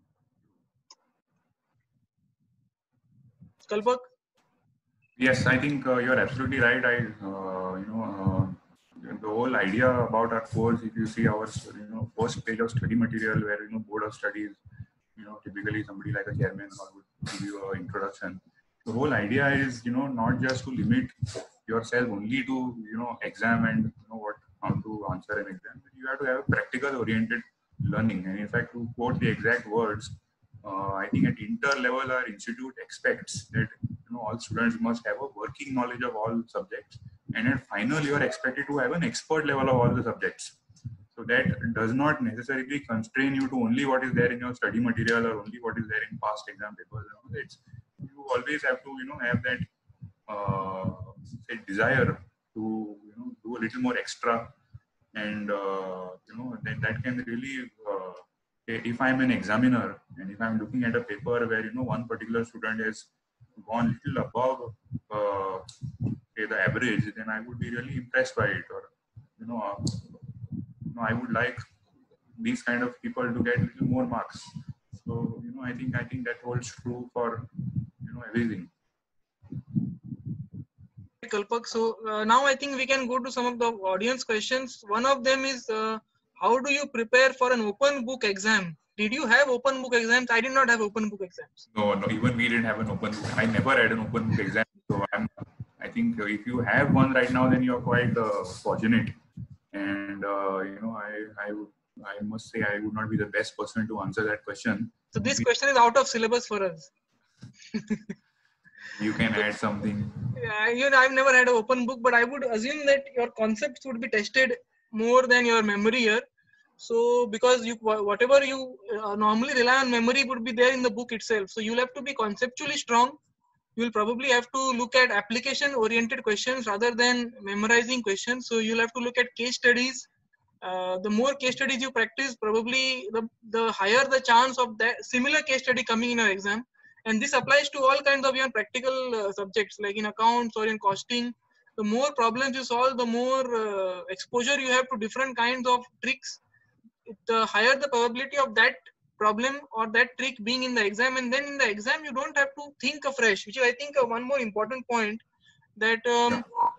Kalpak? Yes, I think uh, you're absolutely right. I, uh, you know, uh, the whole idea about our course, if you see our, you know, first page of study material, where, you know, board of studies, you know, typically somebody like a chairman would give you an introduction. The whole idea is, you know, not just to limit yourself only to, you know, exam and, you know, what, how to answer an exam. You have to have practical oriented learning. And in fact, to quote the exact words, uh, I think at inter level, our institute expects that, you know, all students must have a working knowledge of all subjects, and at final you are expected to have an expert level of all the subjects. So that does not necessarily constrain you to only what is there in your study material or only what is there in past exam papers. It's, you always have to, you know, have that uh, say desire to you know do a little more extra, and uh, you know then that can really uh, if I'm an examiner and if I'm looking at a paper where you know one particular student has gone little above uh, say the average, then I would be really impressed by it, or you know, uh, you know I would like these kind of people to get little more marks. So you know I think I think that holds true for you know everything. Kalpak. So uh, now I think we can go to some of the audience questions. One of them is, uh, how do you prepare for an open book exam? Did you have open book exams? I did not have open book exams. No, no, even we didn't have an open book. I never had an open book exam. So I'm, I think if you have one right now, then you're quite uh, fortunate. And uh, you know, I, I would, I must say, I would not be the best person to answer that question. So this question is out of syllabus for us. You can add something. Yeah, you know, I've never had an open book, but I would assume that your concepts would be tested more than your memory here. So because you whatever you uh, normally rely on memory would be there in the book itself. So you'll have to be conceptually strong. You'll probably have to look at application oriented questions rather than memorizing questions. So you'll have to look at case studies. Uh, the more case studies you practice, probably the, the higher the chance of that similar case study coming in your exam. And this applies to all kinds of even practical uh, subjects like in accounts or in costing. The more problems you solve, the more uh, exposure you have to different kinds of tricks, the higher the probability of that problem or that trick being in the exam. And then in the exam, you don't have to think afresh, which is I think uh, one more important point that um,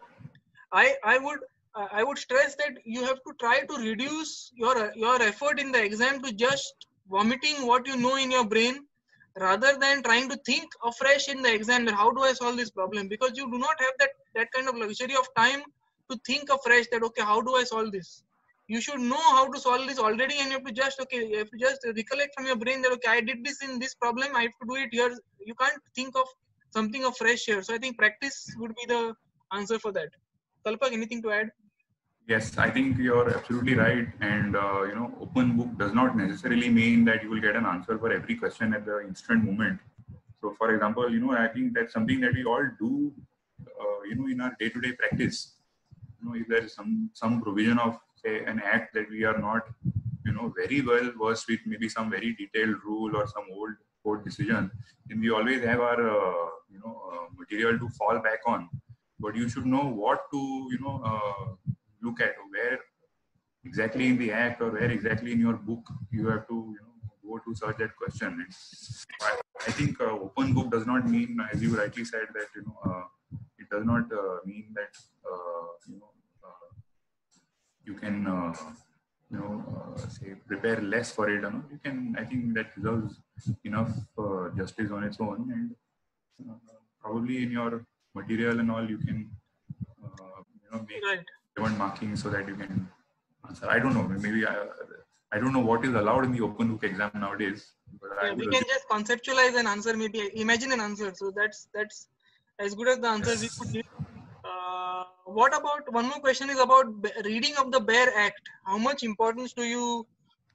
I, I would uh, I would stress that you have to try to reduce your your effort in the exam to just vomiting what you know in your brain, rather than trying to think afresh in the exam that how do I solve this problem, because you do not have that that kind of luxury of time to think afresh that okay, how do I solve this. You should know how to solve this already, and you have to just okay you have to just recollect from your brain that okay, I did this in this problem, I have to do it here. You can't think of something afresh here. So I think practice would be the answer for that. Kalpak, anything to add? Yes, I think you're absolutely right. And, uh, you know, open book does not necessarily mean that you will get an answer for every question at the instant moment. So, for example, you know, I think that's something that we all do, uh, you know, in our day-to-day practice. You know, if there is some, some provision of, say, an act that we are not, you know, very well versed with, maybe some very detailed rule or some old court decision, then we always have our, uh, you know, uh, material to fall back on. But you should know what to, you know, uh, look at, where exactly in the act or where exactly in your book you have to you know go to search that question. And I, I think uh, open book does not mean, as you rightly said, that you know uh, it does not uh, mean that uh, you know uh, you can uh, you know uh, say prepare less for it. You know? You can. I think that deserves enough uh, justice on its own, and uh, probably in your material and all you can uh, you know make Right. relevant marking so that you can answer. I don't know. Maybe I, I don't know what is allowed in the open book exam nowadays. But Yeah, I we would can just conceptualize an answer, maybe imagine an answer. So that's that's as good as the answers we could give. Uh, what about one more question is about reading of the Bare Act. How much importance do you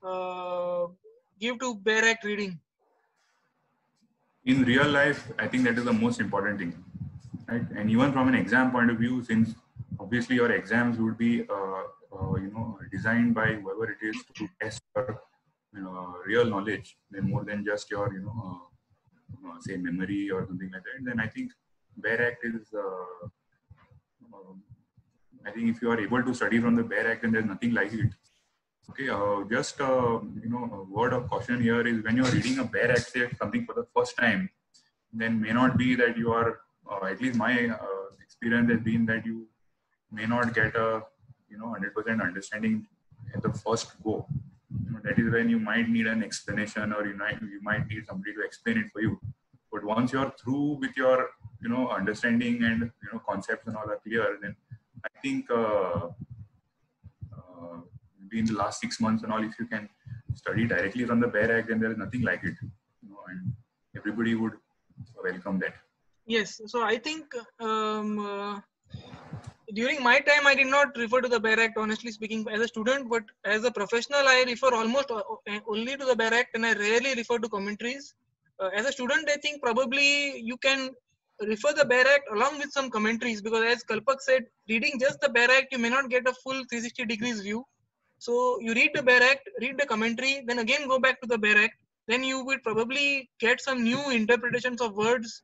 uh, give to Bare Act reading? In real life, I think that is the most important thing, right? And even from an exam point of view, since obviously your exams would be uh, uh, you know designed by whoever it is to test your you know real knowledge, then more than just your you know uh, uh, say memory or something like that. Then I think Bare Act is. Uh, um, I think if you are able to study from the Bare Act, then there's nothing like it. Okay, uh, just uh, you know, a word of caution here is when you are reading a Bare Act, say something for the first time, then may not be that you are. Uh, at least my uh, experience has been that you may not get a you know one hundred percent understanding at the first go. You know, that is when you might need an explanation, or you might you might need somebody to explain it for you. But once you're through with your you know understanding and you know concepts and all are clear, then I think. Uh, uh, in the last six months and all, if you can study directly from the Bare Act, then there is nothing like it, you know, and everybody would welcome that. Yes, so I think um, uh, during my time, I did not refer to the Bare Act, honestly speaking, as a student, but as a professional, I refer almost only to the Bare Act, and I rarely refer to commentaries. Uh, as a student, I think probably you can refer the Bare Act along with some commentaries, because as Kalpak said, reading just the Bare Act, you may not get a full three sixty degrees view. So you read the Bare Act, read the commentary, then again go back to the Bare Act. Then you will probably get some new interpretations of words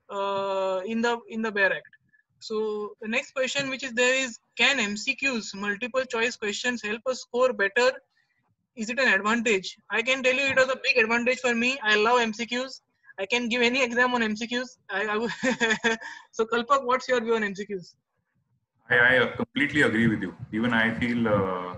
uh, in the in the Bare Act. So the next question which is there is, can M C Qs, multiple choice questions, help us score better? Is it an advantage? I can tell you it was a big advantage for me. I love M C Qs. I can give any exam on M C Qs. I, I would so Kalpak, what's your view on M C Qs? I, I completely agree with you. Even I feel, uh,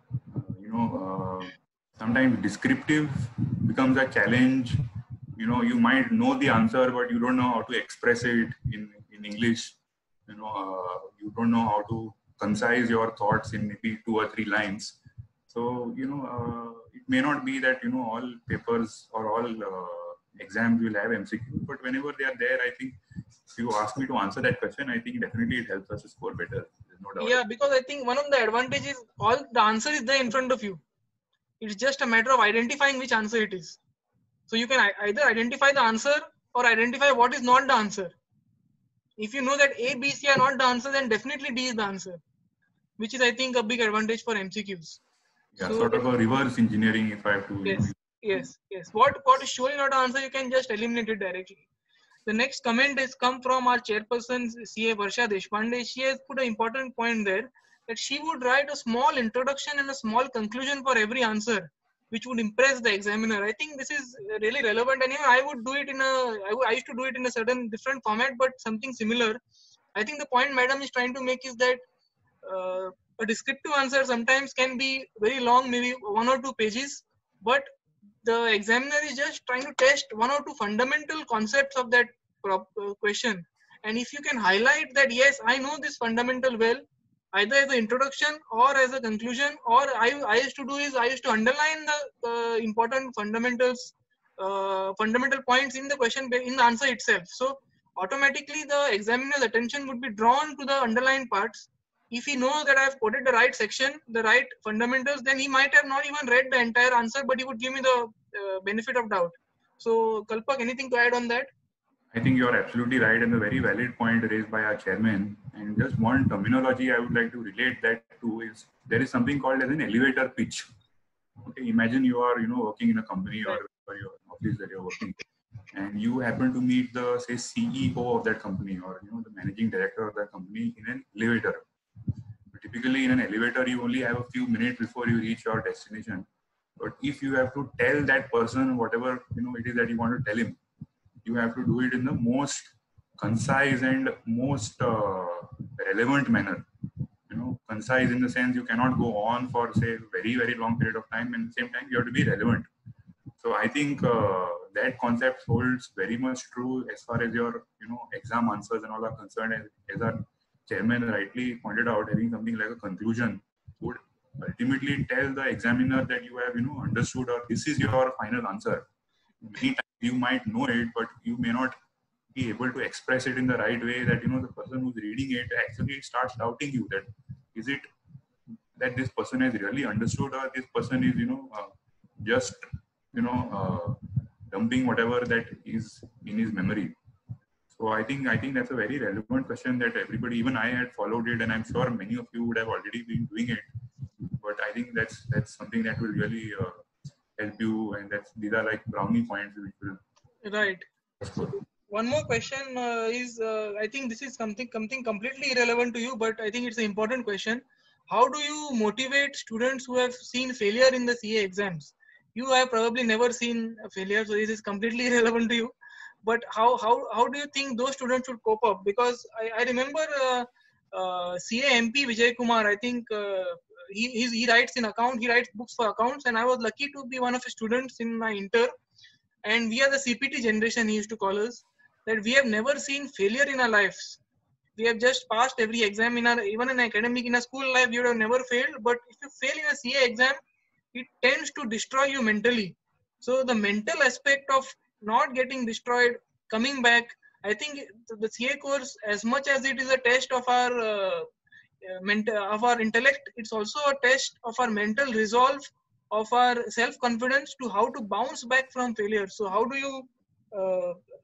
you know, uh, sometimes descriptive becomes a challenge. You know, you might know the answer, but you don't know how to express it in, in English. You know, uh, you don't know how to concise your thoughts in maybe two or three lines. So, you know, uh, it may not be that, you know, all papers or all uh, exams will have M C Q, but whenever they are there, I think if you ask me to answer that question, I think definitely it helps us to score better. There's no doubt. Yeah, because I think one of the advantages, all the answer is there in front of you. It's just a matter of identifying which answer it is. So you can either identify the answer or identify what is not the answer. If you know that A, B, C are not the answer, then definitely D is the answer, which is, I think, a big advantage for M C Qs. Yeah, So, sort of a reverse engineering, if I have to. Yes, You know, yes, yes. What, what is surely not the answer, you can just eliminate it directly. The next comment has come from our chairperson, C A Varsha Deshpande. She has put an important point there, that she would write a small introduction and a small conclusion for every answer, which would impress the examiner. I think this is really relevant, and even I would do it in a, I, I used to do it in a certain different format, but something similar. I think the point madam is trying to make is that uh, a descriptive answer sometimes can be very long, maybe one or two pages, but the examiner is just trying to test one or two fundamental concepts of that prop, uh, question. And if you can highlight that, yes, I know this fundamental well, either as an introduction or as a conclusion, or I, I used to do is I used to underline the uh, important fundamentals, uh, fundamental points in the question, in the answer itself. So automatically the examiner's attention would be drawn to the underlined parts. If he knows that I have quoted the right section, the right fundamentals, then he might have not even read the entire answer, but he would give me the uh, benefit of doubt. So, Kalpak, anything to add on that? I think you are absolutely right, and a very valid point raised by our chairman. And just one terminology I would like to relate that to is there is something called as an elevator pitch. Okay, imagine you are, you know, working in a company or, or your office that you're working, and you happen to meet the, say, C E O of that company, or, you know, the managing director of that company in an elevator. Typically in an elevator, you only have a few minutes before you reach your destination. But if you have to tell that person whatever, you know, it is that you want to tell him, you have to do it in the most concise and most uh, relevant manner. You know, concise in the sense you cannot go on for, say, very, very long period of time, and at the same time you have to be relevant. So I think uh, that concept holds very much true as far as your, you know, exam answers and all are concerned. As, as our chairman rightly pointed out, having something like a conclusion would ultimately tell the examiner that you have, you know, understood, or this is your final answer. Many times you might know it, but you may not be able to express it in the right way, that, you know, the person who's reading it actually starts doubting you, that is it that this person has really understood, or this person is, you know, uh, just, you know, uh, dumping whatever that is in his memory. So I think I think that's a very relevant question that everybody, even I had followed it, and I'm sure many of you would have already been doing it. But I think that's that's something that will really uh, help you, and that's these are like brownie points which will. Right. So one more question uh, is, uh, I think this is something something completely irrelevant to you, but I think it's an important question. How do you motivate students who have seen failure in the C A exams? You have probably never seen a failure, so this is completely irrelevant to you. But how how how do you think those students should cope up? Because I, I remember uh, uh, C A M P Vijay Kumar. I think uh, he he's, he writes in account. He writes books for accounts, and I was lucky to be one of his students in my inter. And we are the C P T generation, he used to call us, that we have never seen failure in our lives. We have just passed every exam in our, even in academic, in a school life, you would have never failed. But if you fail in a C A exam, it tends to destroy you mentally. So the mental aspect of not getting destroyed, coming back, I think the C A course, as much as it is a test of our uh, mental, of our intellect, it's also a test of our mental resolve, of our self-confidence, to how to bounce back from failure. So how do you uh,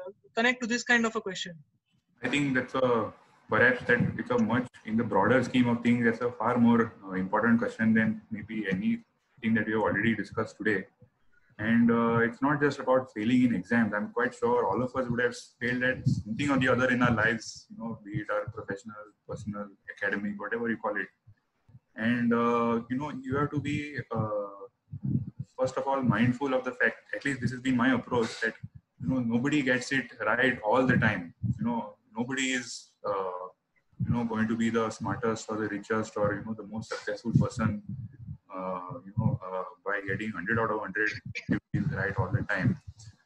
connect to this kind of a question? I think that's a perhaps that it's a much in the broader scheme of things. That's a far more uh, important question than maybe anything that we have already discussed today. And uh, it's not just about failing in exams. I'm quite sure all of us would have failed at something or the other in our lives. You know, be it our professional, personal, academic, whatever you call it. And uh, you know, you have to be uh, first of all mindful of the fact. At least this has been my approach, that you know nobody gets it right all the time. You know, nobody is uh, you know going to be the smartest or the richest or you know the most successful person. Uh, you know, uh, by getting one hundred out of one hundred is right all the time.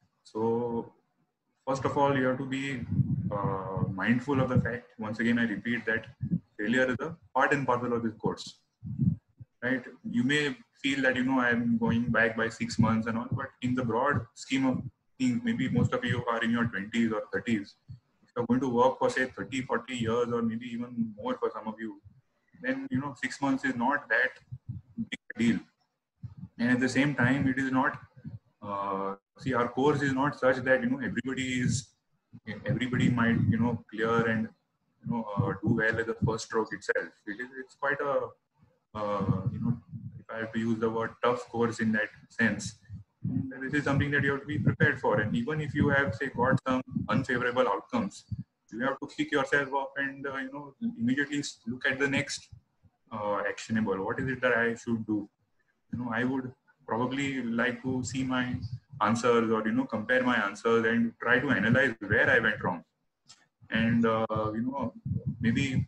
So first of all, you have to be uh, mindful of the fact. Once again, I repeat that failure is a part and parcel of this course. Right? You may feel that you know I'm going back by six months and all, but in the broad scheme of things, maybe most of you are in your twenties or thirties. If you're going to work for say thirty, forty years, or maybe even more for some of you, then you know six months is not that big a deal. And at the same time, it is not. Uh, see, our course is not such that you know everybody is everybody might you know clear and you know uh, do well at the first stroke itself. It is it's quite a uh, you know if I have to use the word tough course in that sense. And this is something that you have to be prepared for. And even if you have say got some unfavorable outcomes, you have to pick yourself up and uh, you know immediately look at the next uh, actionable. What is it that I should do? You know, I would probably like to see my answers or, you know, compare my answers and try to analyze where I went wrong. And, uh, you know, maybe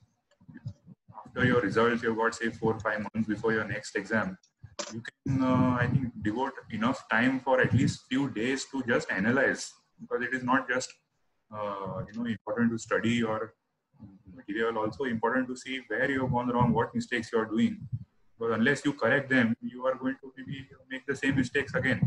after your results, you've got, say, four or five months before your next exam, you can, uh, I think, devote enough time for at least few days to just analyze, because it is not just, uh, you know, important to study or material, also important to see where you have gone wrong, what mistakes you are doing. Because unless you correct them, you are going to maybe make the same mistakes again.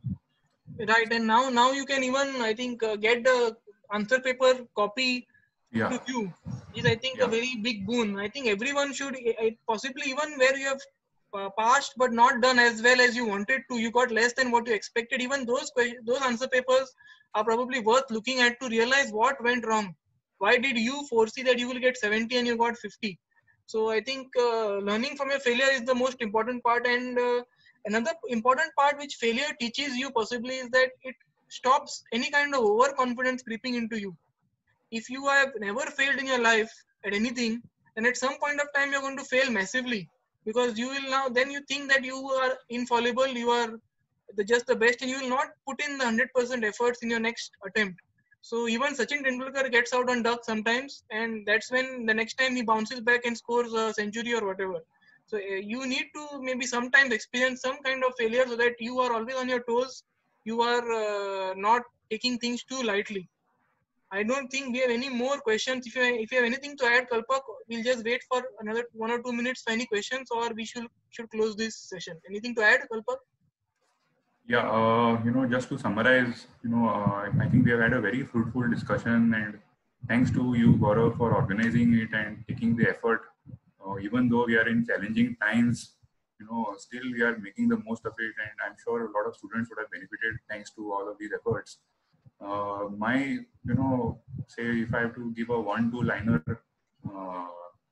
Right, and now now you can even I think uh, get the answer paper copy Yeah. to you. Is I think Yeah. a very big boon. I think everyone should uh, possibly, even where you have uh, passed but not done as well as you wanted to, you got less than what you expected. Even those those answer papers are probably worth looking at to realize what went wrong. Why did you foresee that you will get seventy and you got fifty? So I think uh, learning from your failure is the most important part. And uh, another important part which failure teaches you possibly is that it stops any kind of overconfidence creeping into you. If you have never failed in your life at anything, then at some point of time you're going to fail massively, because you will now then you think that you are infallible, you are the, just the best, and you will not put in the one hundred percent efforts in your next attempt. So even Sachin Tendulkar gets out on duck sometimes, and that's when the next time he bounces back and scores a century or whatever. So uh, you need to maybe sometimes experience some kind of failure so that you are always on your toes. You are uh, not taking things too lightly. I don't think we have any more questions. If you if you have anything to add, Kalpak, we'll just wait for another one or two minutes for any questions, or we should should close this session. Anything to add, Kalpak? Yeah, uh, you know, just to summarize, you know, uh, I think we have had a very fruitful discussion, and thanks to you, Gaurav, for organizing it and taking the effort. Uh, even though we are in challenging times, you know, still we are making the most of it, and I'm sure a lot of students would have benefited thanks to all of these efforts. Uh, my, you know, say if I have to give a one-two-liner, uh,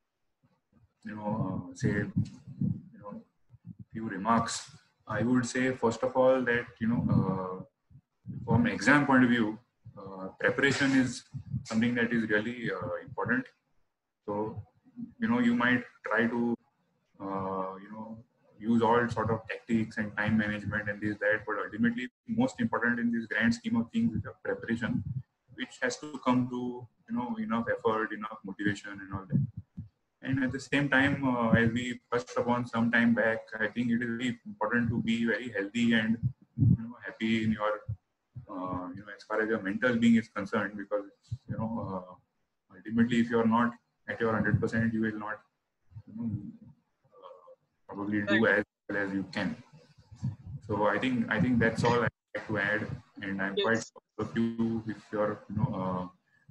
you know, uh, say, you know, few remarks. I would say, first of all, that, you know, uh, from exam point of view, uh, preparation is something that is really uh, important. So, you know, you might try to, uh, you know, use all sort of tactics and time management and this, that, but ultimately, most important in this grand scheme of things is the preparation, which has to come to, you know, enough effort, enough motivation and all that. And at the same time, uh, as we touched upon some time back, I think it is very important to be very healthy and, you know, happy in your, uh, you know, as far as your mental being is concerned, because, you know, uh, ultimately, if you are not at your one hundred percent, you will not, you know, uh, probably do Right. as well as you can. So I think I think that's all I like to add, and I'm quite Yes. proud of you if you're, you know, uh,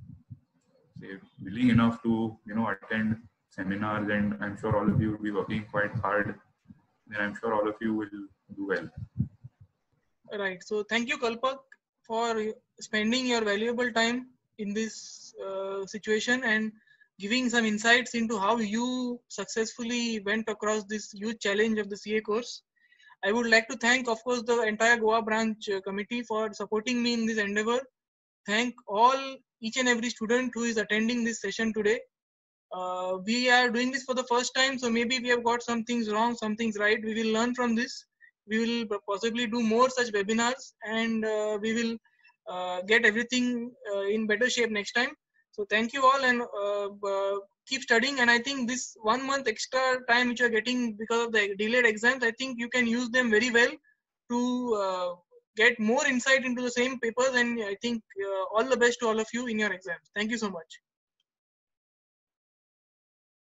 say willing enough to, you know, attend seminars, and I'm sure all of you will be working quite hard, and I'm sure all of you will do well. Right. So thank you, Kalpak, for spending your valuable time in this uh, situation and giving some insights into how you successfully went across this huge challenge of the C A course. I would like to thank, of course, the entire Goa branch uh, committee for supporting me in this endeavor. Thank all, each and every student who is attending this session today. Uh, we are doing this for the first time, so maybe we have got some things wrong, some things right. We will learn from this. We will possibly do more such webinars, and uh, we will uh, get everything uh, in better shape next time. So thank you all, and uh, uh, keep studying. And I think this one month extra time which you are getting because of the delayed exams, I think you can use them very well to uh, get more insight into the same papers. And I think uh, all the best to all of you in your exams. Thank you so much.